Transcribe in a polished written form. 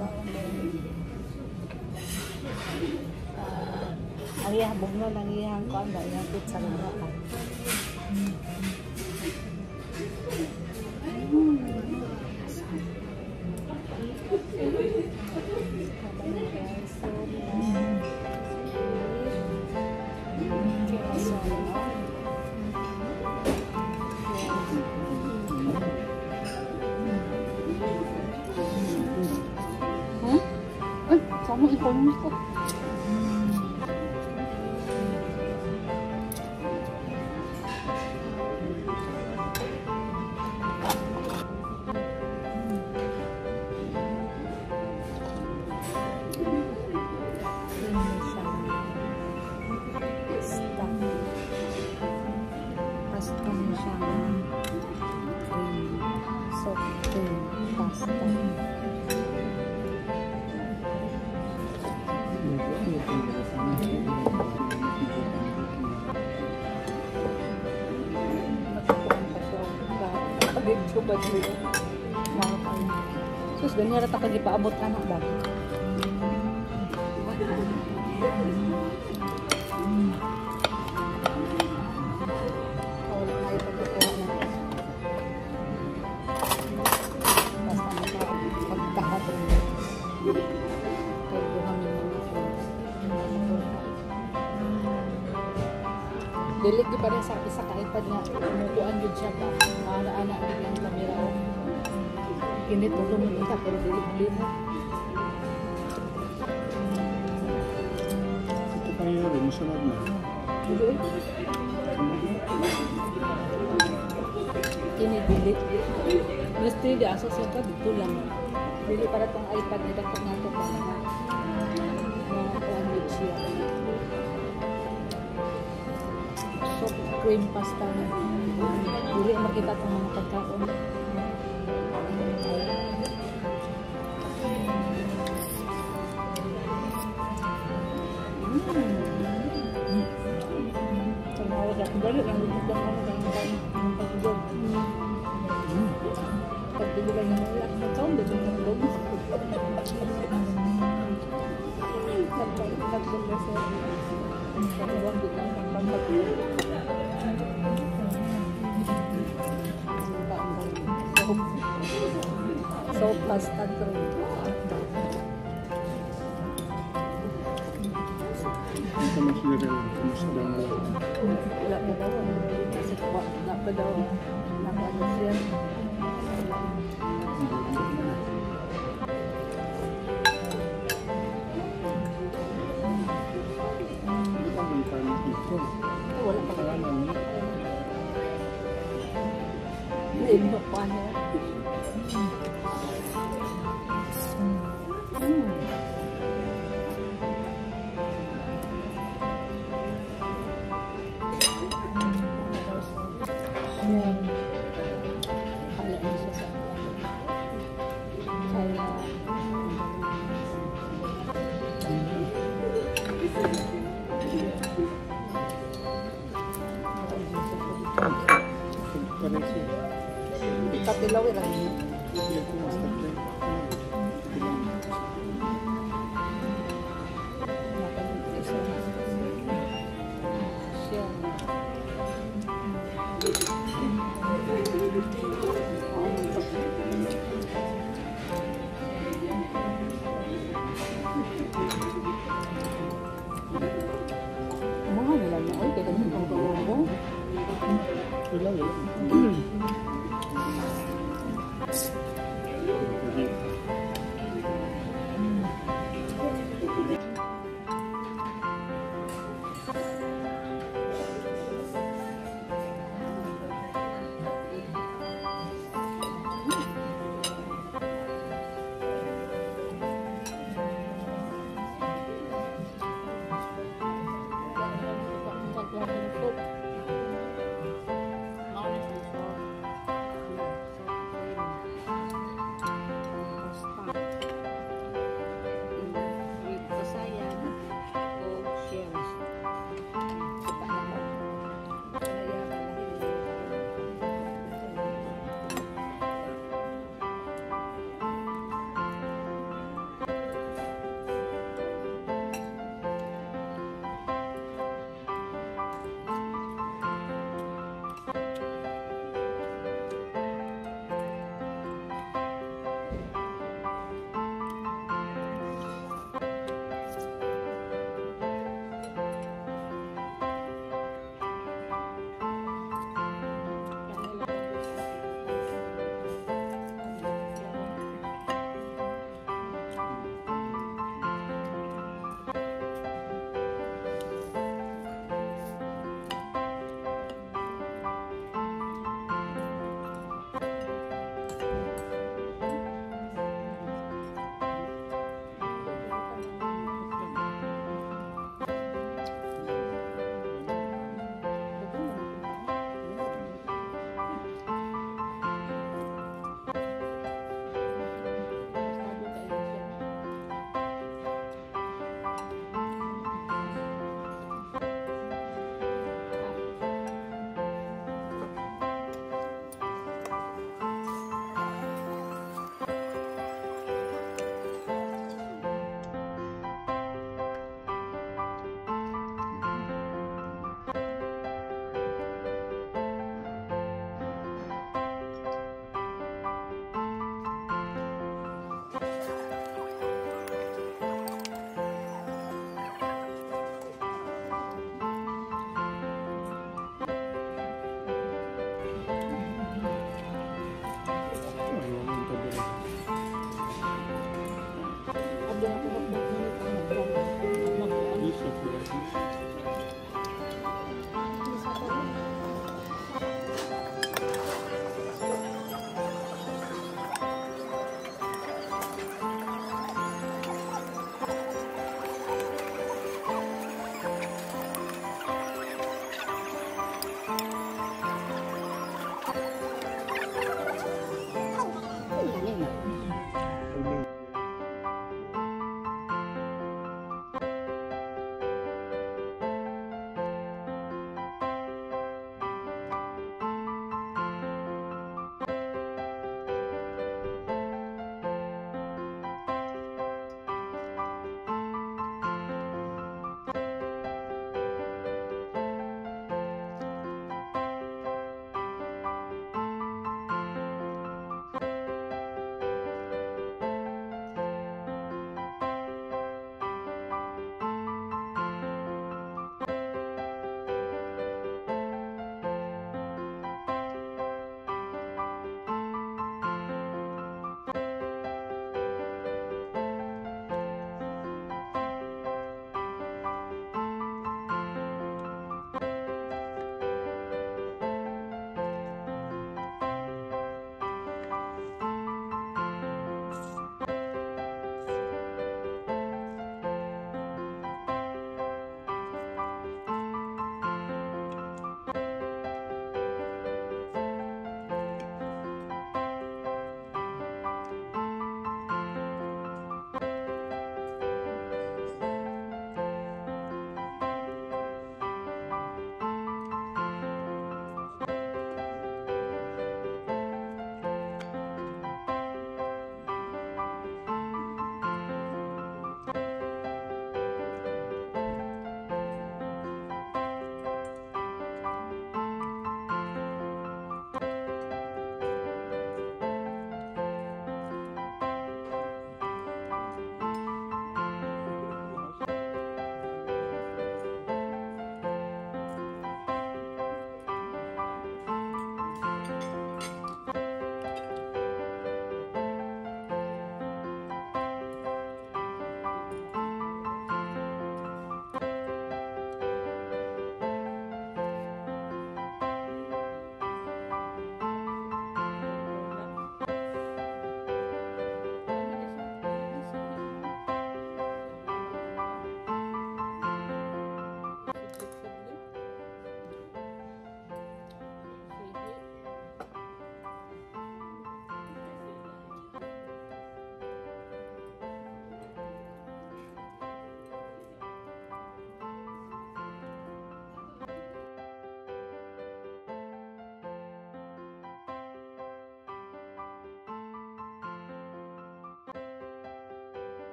Ang ihabog na lang iyang ko ang iyang pizza na lahat. Sama ekonomi ko. Sus, ganyan rata kag ipaabot anak ba? Dilig di pa rin sa isa ka iPad nga umukuan yun siya ba? Maana-ana din yung camera o kinit o lumunta pero dilig din mo. Ito pa rin, masunod na. Kinit, dilig. Gusto yung asa siya ka, dito lang. Dili para itong iPad na dapat nga ito pa na kuan yun siya. Soft cream pasta na dili makita itong mga pagkaon. Tumawag ako dali lang lumutang ako ng pagdog. Pagdog lang yung malak na taon dito ng pagdog. Nagpagdog na sa pagdog dito ng pagdog. So pasta cream. Ito masira, kumusta daw mo? Wala pa daw. Kasi wala pa daw. Nakano siya. Wala pa daw. Hindi mo pa niya. Katilaw lang yun. Mga nilang na ay, kaya ganun ang gawin ko. Wala.